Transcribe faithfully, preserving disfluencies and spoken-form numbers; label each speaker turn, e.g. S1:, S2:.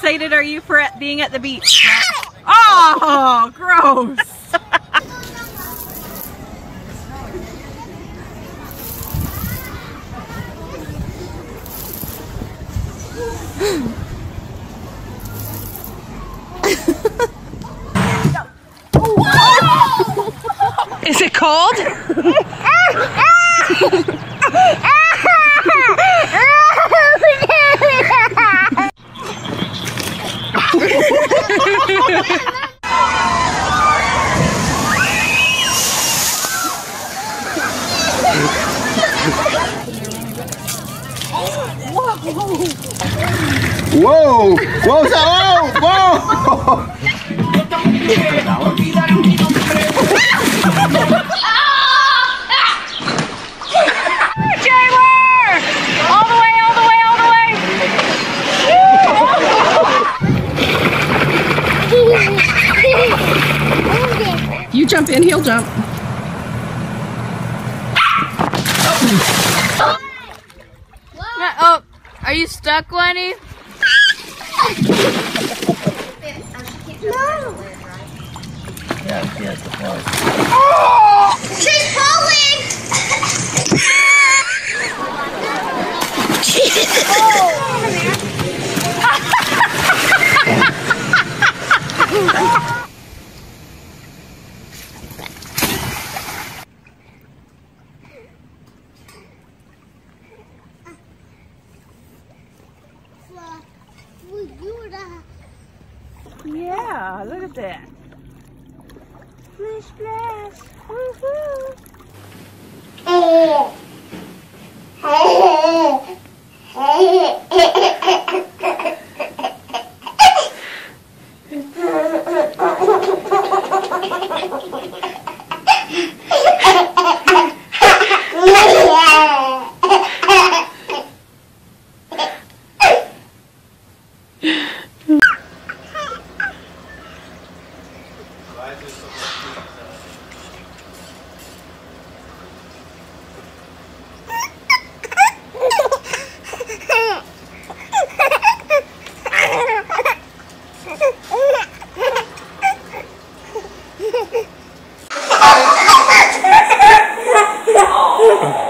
S1: excited are you for being at the beach? Oh, gross. Is it cold?
S2: Whoa! Whoa! Whoa! Whoa!
S1: You jump in, he'll jump.
S3: Oh, are you stuck, Lenny?
S4: No.
S2: Yeah, she has to pull.
S4: Oh! She's pulling!
S1: Yeah, look at that. Splish splash. Woohoo.
S4: Oh!